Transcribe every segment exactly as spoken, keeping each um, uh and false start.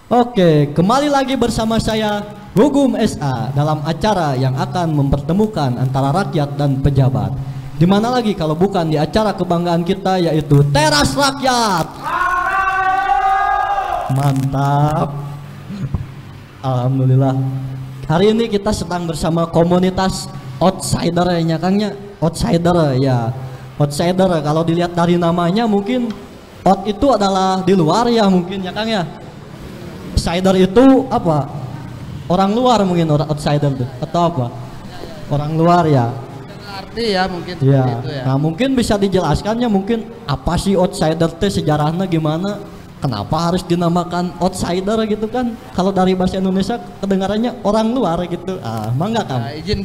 Oke, kembali lagi bersama saya Gugum S A dalam acara yang akan mempertemukan antara rakyat dan pejabat. Di mana lagi kalau bukan di acara kebanggaan kita, yaitu Teras Rakyat. Mantap. Alhamdulillah. Hari ini kita sedang bersama komunitas outsider ya Kangnya. Outsider ya. Outsider kalau dilihat dari namanya mungkin out itu adalah di luar ya mungkin ya Kang ya. Outsider itu apa? Orang luar mungkin, orang outsider tuh atau apa? Orang luar ya. Arti ya mungkin Ya. itu ya. Nah mungkin bisa dijelaskannya mungkin apa sih outsider teh, sejarahnya gimana? Kenapa harus dinamakan outsider gitu kan? Kalau dari bahasa Indonesia kedengarannya orang luar gitu. Ah, mangga kan? Nah, izin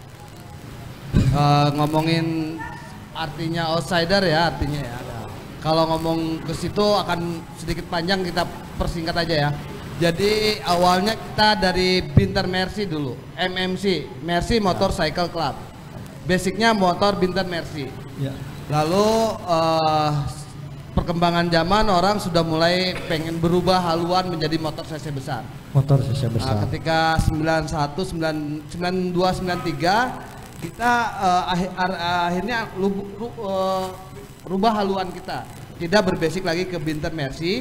uh, ngomongin artinya outsider ya artinya ya. Kalau ngomong ke situ akan sedikit panjang, kita persingkat aja ya. Jadi awalnya kita dari Binter Mercy dulu, M M C, Mercy Motorcycle Club. Basicnya motor Binter Mercy. Ya. Lalu uh, perkembangan zaman orang sudah mulai pengen berubah haluan menjadi motor cc besar. Motor cc Nah, besar. ketika sembilan satu, sembilan dua, sembilan tiga kita uh, akhir, akhirnya lubu, ru, uh, rubah haluan kita. Tidak berbasic lagi ke Binter Mercy.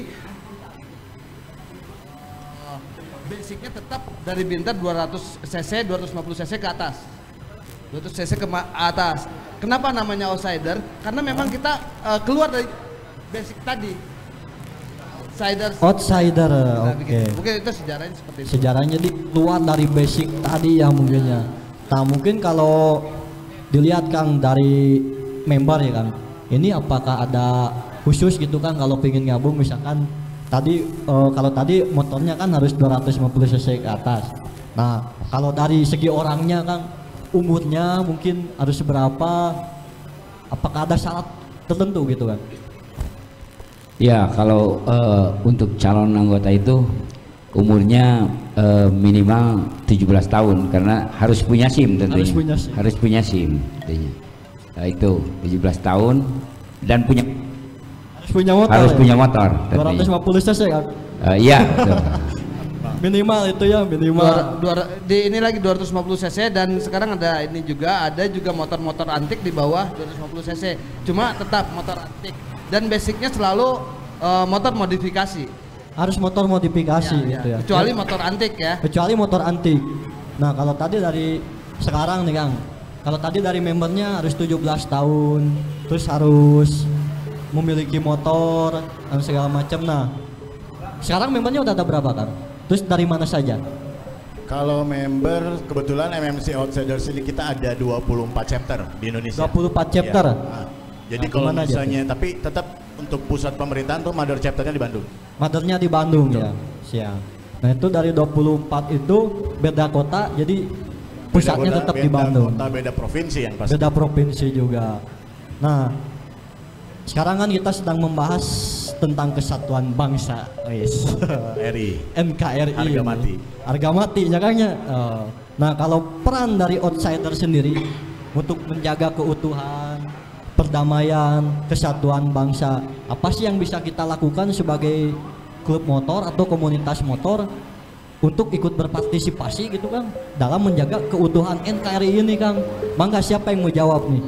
Uh, basicnya tetap dari Binter dua ratus cc, dua ratus lima puluh cc ke atas. dua ratus cc ke atas. Kenapa namanya outsider? Karena memang kita uh, keluar dari basic tadi. Outsider. Outsider, Nah, oke. begitu. Mungkin itu sejarahnya seperti itu. Sejarahnya di luar dari basic tadi ya mungkinnya. Nah mungkin kalau dilihat Kang dari member ya Kang, ini apakah ada khusus gitu kan kalau pengen gabung misalkan tadi eh, kalau tadi motornya kan harus dua ratus lima puluh cc ke atas. Nah kalau dari segi orangnya Kang, umurnya mungkin harus berapa? Apakah ada syarat tertentu gitu kan? Ya, kalau uh, untuk calon anggota itu umurnya uh, minimal tujuh belas tahun karena harus punya SIM tentunya. Harus punya SIM. Harus punya SIM tentunya. Nah, itu tujuh belas tahun dan punya Harus punya motor. harus ya? punya motor dua ratus lima puluh cc Kang. Uh, iya, betul. Minimal itu ya minimal. Dua, dua, di ini lagi dua ratus lima puluh cc dan sekarang ada ini juga ada juga motor-motor antik di bawah dua ratus lima puluh cc. Cuma tetap motor antik dan basicnya selalu uh, motor modifikasi. Harus motor modifikasi Ya, gitu ya. Kecuali motor antik ya. Kecuali motor antik. Nah kalau tadi dari sekarang nih Kang, kalau tadi dari membernya harus tujuh belas tahun, terus harus memiliki motor dan segala macam. Nah sekarang membernya udah ada berapa Kang? Terus dari mana saja? Kalau member kebetulan M M C Outsiders ini kita ada dua puluh empat chapter di Indonesia. dua puluh empat chapter? Ya. Nah, jadi Nah, kalau kemana aja misalnya tapi tetap untuk pusat pemerintahan tuh mother chapternya di Bandung. Mothernya di Bandung ya. Siap. Nah itu dari dua puluh empat itu beda kota, jadi pusatnya Beda tetap kota, di Bandung. Beda kota, beda provinsi yang pasti. Beda provinsi juga. Nah, sekarang kan kita sedang membahas tentang kesatuan bangsa, guys. R I. N K R I. Harga ini. mati. Harga mati, jakanya. Oh. Nah, kalau peran dari outsider sendiri untuk menjaga keutuhan, perdamaian, kesatuan bangsa, apa sih yang bisa kita lakukan sebagai klub motor atau komunitas motor untuk ikut berpartisipasi gitu Kang dalam menjaga keutuhan N K R I ini Kang? Mangga siapa yang mau jawab nih?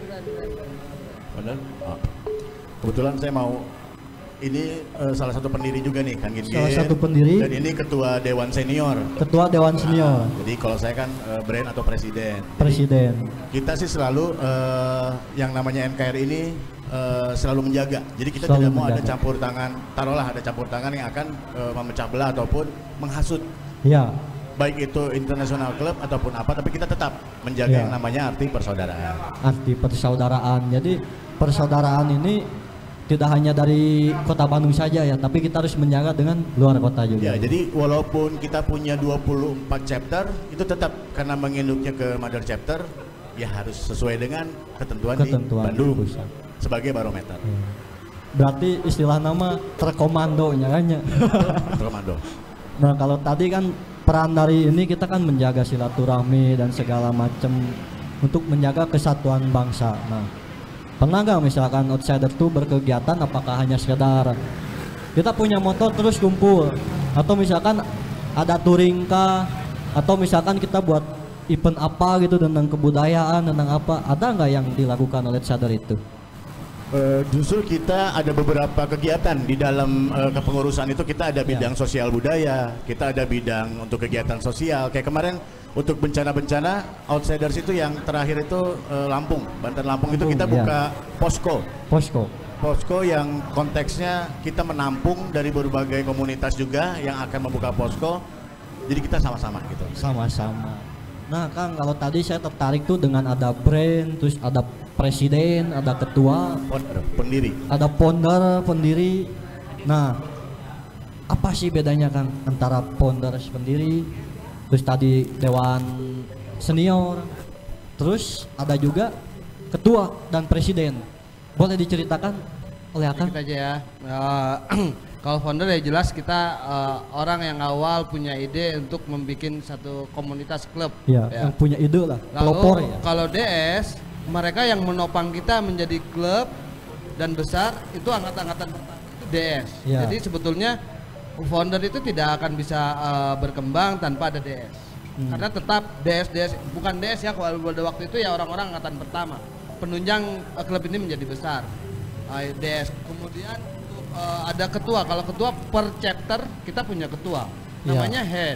Benar? Oh. Kebetulan saya mau ini eh, salah satu pendiri juga nih Kang Gin. Salah satu pendiri. Dan ini ketua Dewan Senior. Ketua Dewan Senior, Nah, jadi kalau saya kan eh, brand atau presiden. Presiden. Kita sih selalu eh, yang namanya N K R I ini eh, selalu menjaga. Jadi kita Selalu tidak mau ada menjaga. campur tangan, taruhlah ada campur tangan yang akan eh, memecah belah ataupun menghasut. Ya, Baik itu internasional klub ataupun apa, tapi kita tetap menjaga Ya. yang namanya arti persaudaraan. arti persaudaraan. Jadi persaudaraan ini tidak hanya dari kota Bandung saja ya, tapi kita harus menjaga dengan luar kota juga. Ya, jadi walaupun kita punya dua puluh empat chapter, itu tetap karena menginduknya ke mother chapter, ya harus sesuai dengan ketentuan, Ketentuan di Bandung pusat. sebagai barometer. Berarti istilah nama terkomandonya kan ya. Komando. Nah kalau tadi kan peran dari ini kita kan menjaga silaturahmi dan segala macam untuk menjaga kesatuan bangsa. Nah pernah nggak misalkan outsider tuh berkegiatan apakah hanya sekedar kita punya motor terus kumpul Atau misalkan ada touring kah? Atau misalkan kita buat event apa gitu tentang kebudayaan, tentang apa? Ada nggak yang dilakukan oleh Shader itu? Uh, justru kita ada beberapa kegiatan di dalam uh, kepengurusan itu. Kita ada bidang sosial budaya, kita ada bidang untuk kegiatan sosial. Kayak kemarin untuk bencana-bencana Outsiders itu yang terakhir itu uh, Lampung, Banten Lampung, itu kita buka ya. posko. Posko. Posko yang konteksnya kita menampung dari berbagai komunitas juga yang akan membuka posko. Jadi kita sama-sama gitu. Sama-sama. Nah, Kang, kalau tadi saya tertarik tuh dengan ada brand, terus ada presiden, ada ketua, Ponder, pendiri, ada founder, pendiri. Nah, apa sih bedanya Kang antara founder pendiri, terus tadi dewan senior, terus ada juga ketua dan presiden. Boleh diceritakan oleh Akang? Kita aja ya. Uh, kalau founder ya jelas kita uh, orang yang awal punya ide untuk membuat satu komunitas klub. Ya, ya. Yang punya ide lah. Pelopor ya. Kalau D S, mereka yang menopang kita menjadi klub dan besar itu angkat-angkatan pertama itu D S. Ya. Jadi sebetulnya founder itu tidak akan bisa uh, berkembang tanpa ada D S. Hmm. Karena tetap D S D S bukan D S ya, kalau pada waktu itu ya orang-orang angkatan pertama. Penunjang uh, klub ini menjadi besar. Uh, D S. Kemudian uh, ada ketua. Kalau ketua per chapter kita punya ketua. Namanya ya. head.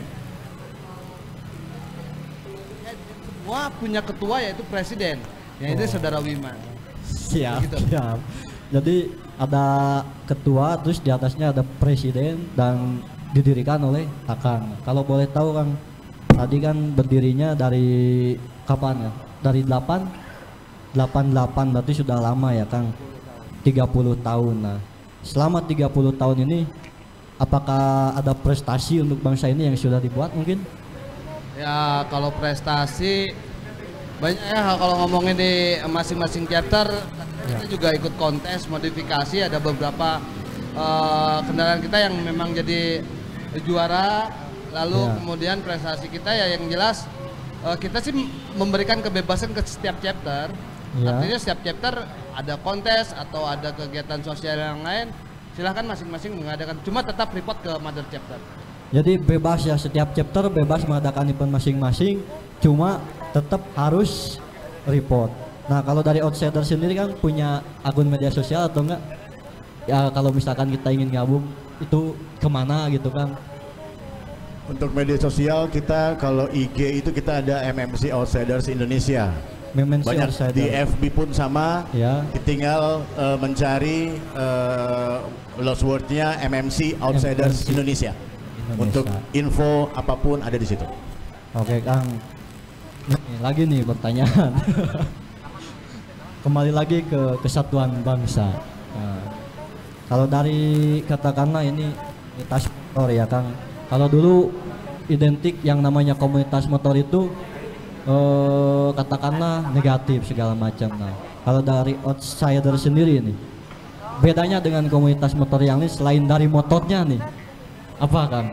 Head semua punya ketua yaitu presiden. Yang oh. itu Saudara Wiman. Siap, gitu. siap. Jadi ada ketua, terus di atasnya ada presiden dan didirikan oleh Akang. Kalau boleh tahu Kang, tadi kan berdirinya dari kapan ya? Dari delapan delapan delapan berarti sudah lama ya Kang. tiga puluh tahun. Nah, selama tiga puluh tahun ini apakah ada prestasi untuk bangsa ini yang sudah dibuat mungkin? Ya, kalau prestasi banyak ya. Kalau ngomongin di masing-masing chapter ya. Kita juga ikut kontes modifikasi, ada beberapa uh, kendaraan kita yang memang jadi juara. Lalu ya. Kemudian prestasi kita ya yang jelas uh, kita sih memberikan kebebasan ke setiap chapter ya. Artinya setiap chapter ada kontes atau ada kegiatan sosial yang lain, silahkan masing-masing mengadakan, cuma tetap report ke mother chapter. Jadi bebas ya, setiap chapter bebas mengadakan event masing-masing, cuma tetap harus report. Nah, kalau dari Outsider sendiri kan punya akun media sosial atau enggak? Ya kalau misalkan kita ingin gabung itu kemana gitu kan? Untuk media sosial kita kalau I G itu kita ada M M C Outsiders Indonesia. M M C banyak Outsider. Di F B pun sama. Ya. Tinggal uh, mencari uh, lost word-nya M M C Outsiders M M C. Indonesia. Indonesia. Untuk info apapun ada di situ. Oke Kang. Nih, lagi nih pertanyaan. Kembali lagi ke kesatuan bangsa. Nah, kalau dari katakanlah ini komunitas motor ya Kang. Kalau dulu identik yang namanya komunitas motor itu eh, katakanlah negatif segala macam. Nah, kalau dari Outsider sendiri nih, bedanya dengan komunitas motor yang lain selain dari motornya nih, apa Kang?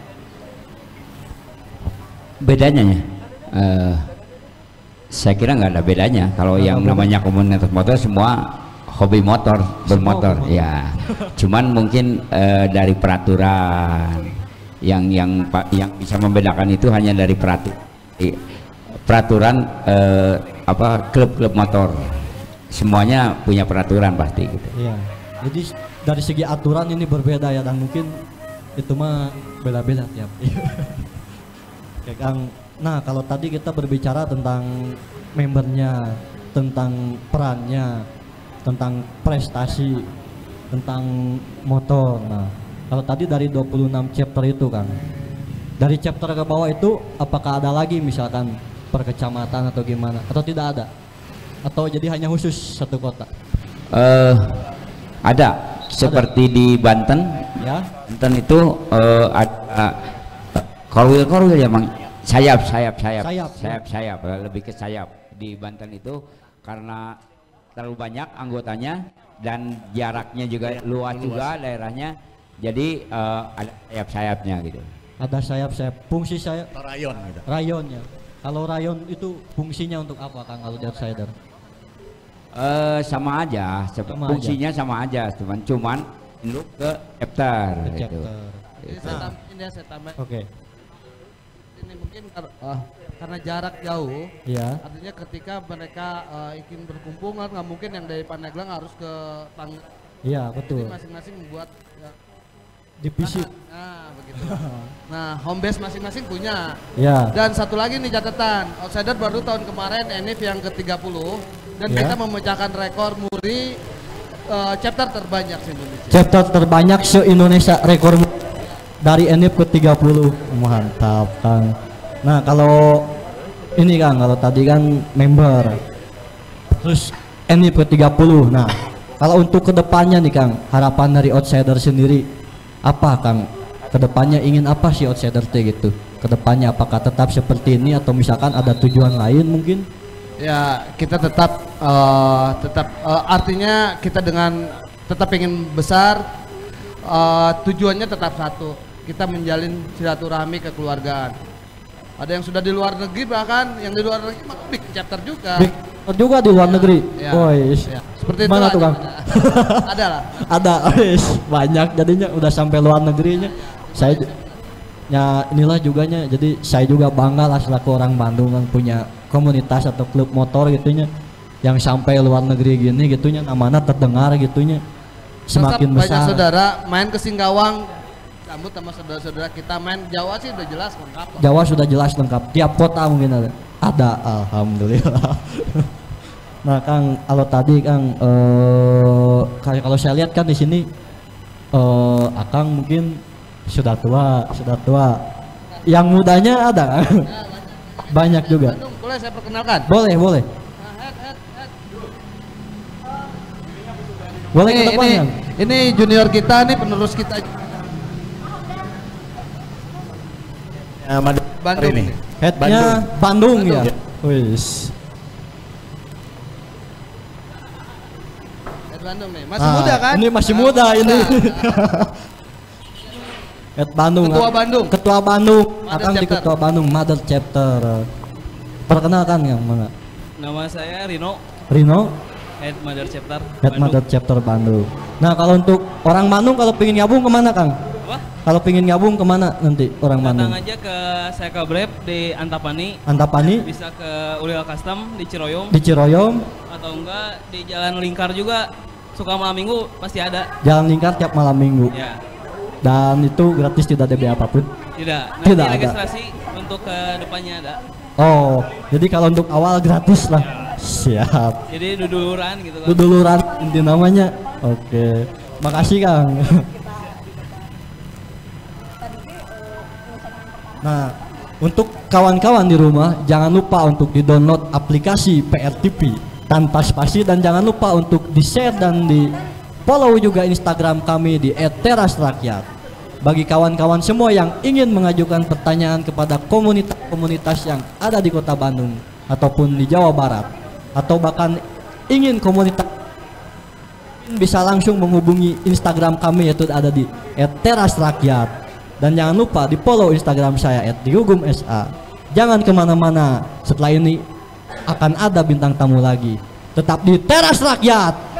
Bedanya ya? Uh, saya kira nggak ada bedanya. Kalau yang beda. Namanya komunitas motor semua hobi motor, bermotor semua ya. Cuman mungkin uh, dari peraturan yang yang yang bisa membedakan itu hanya dari peraturan peraturan uh, apa klub-klub motor. Semuanya punya peraturan pasti gitu. Iya. Jadi dari segi aturan ini berbeda ya, dan mungkin itu mah beda-beda tiap. Oke Kang. Nah, kalau tadi kita berbicara tentang membernya, tentang perannya, tentang prestasi, tentang motor. Nah, kalau tadi dari dua puluh enam chapter itu Kang, dari chapter ke bawah itu apakah ada lagi misalkan per kecamatan atau gimana? Atau tidak ada? Atau jadi hanya khusus satu kota? Uh, ada, seperti ada. Di Banten, ya. Banten itu uh, ada korwil-korwil ya Bang. Sayap, sayap, sayap, sayap, sayap, sayap, lebih ke sayap. Di Banten itu karena terlalu banyak anggotanya dan jaraknya juga luas juga daerahnya, jadi uh, ada sayap-sayapnya gitu. Ada sayap-sayap, fungsi sayap. Rayon gitu. Rayonnya. Kalau rayon itu fungsinya untuk apa Kang kalau dari Outsider? Uh, sama aja, sama fungsinya aja. Sama aja, cuman cuman lu ke chapter, ke gitu. chapter. Jadi saya tam- ini ya saya tambah. Oke. Ini mungkin kar- ah, karena jarak jauh, Iya. artinya ketika mereka eh, ingin berkumpul kan nggak mungkin yang dari Pandeglang harus ke Tang. Iya, Jadi betul. masing-masing membuat ya, Divisi. nah begitu. Nah home base masing-masing punya. Iya. Dan satu lagi nih catatan, Outsider baru tahun kemarin Enif yang ke tiga puluh dan Ya. kita memecahkan rekor muri eh, chapter terbanyak di Indonesia. Chapter terbanyak se-Indonesia, rekor dari Enif ke tiga puluh. Mantap, Kang. Nah, kalau ini Kang, kalau tadi kan member. Terus Enif ke tiga puluh. Nah, kalau untuk kedepannya nih Kang, harapan dari Outsider sendiri apa Kang? Kedepannya ingin apa sih Outsider T gitu? Kedepannya apakah tetap seperti ini atau misalkan ada tujuan lain mungkin? Ya kita tetap eh, tetap eh, artinya kita dengan tetap ingin besar, eh, tujuannya tetap satu, kita menjalin silaturahmi kekeluargaan. Ada yang sudah di luar negeri, bahkan yang di luar negeri mah big chapter juga. Big juga di luar negeri. Ya, Woi. ya. Seperti itu Mana lah, tuh Kang? ada. Ada lah. Ada, wis, banyak jadinya udah sampai luar negerinya. Saya ju- ya inilah juganya, jadi saya juga bangga lah selaku orang Bandung yang punya komunitas atau klub motor gitunya yang sampai luar negeri gini gitunya namanya terdengar gitunya semakin Tetap banyak besar. saudara main ke Singkawang, sambut sama saudara-saudara kita main Jawa sih udah jelas lengkap. lah. Jawa sudah jelas lengkap, tiap kota mungkin ada. Ada, alhamdulillah. Nah Kang, kalau tadi Kang, eh kayak kalau saya lihat kan di sini eh Akang mungkin sudah tua, sudah tua. Yang mudanya ada Kang? Banyak juga. Bandung, boleh saya perkenalkan? Boleh, boleh. Nah, head, head, head. Boleh ke Ini, depan ini, Kang? ini junior kita nih, penerus kita. Ya, Mad- Bandung ini. nih. Headnya Bandung, ya. Bandung. Wis. Head Bandung nih, masih Ah, muda kan? Ini masih Ah, muda ini. muda. Head Bandung. Ketua Kang. Bandung. Ketua Bandung. Mother Akang di chapter. Ketua Bandung, Mother Chapter. Perkenalkan yang mana? Nama saya Rino, Rino, Head Mother Chapter Head Bandung. Mother Chapter Bandung. Nah kalau untuk orang Bandung kalau pengen gabung kemana Kang? Apa? Kalau pengen gabung kemana nanti orang Bandung? Datang aja ke Cycle Brep di Antapani, Antapani, bisa ke Ulil Custom di Ciroyom, di Ciroyom, atau enggak di Jalan Lingkar juga, suka malam minggu pasti ada. Jalan Lingkar tiap malam minggu. Ya, Dan itu gratis, tidak ada biaya apapun. tidak. Nanti Tidak ada. registrasi untuk ke depannya ada. Oh, jadi kalau untuk awal gratis lah. Siap. Jadi duduluran gitu kan. Duduluran inti namanya. Oke. Makasih Kang. Nah, untuk kawan-kawan di rumah jangan lupa untuk di-download aplikasi P R T V tanpa spasi dan jangan lupa untuk di-share dan di-follow juga Instagram kami di et teras rakyat. Bagi kawan-kawan semua yang ingin mengajukan pertanyaan kepada komunitas-komunitas yang ada di Kota Bandung ataupun di Jawa Barat atau bahkan ingin komunitas, bisa langsung menghubungi Instagram kami yaitu ada di et teras rakyat. Dan jangan lupa di follow Instagram saya et digugum sa. Jangan kemana-mana, setelah ini akan ada bintang tamu lagi. Tetap di Teras Rakyat.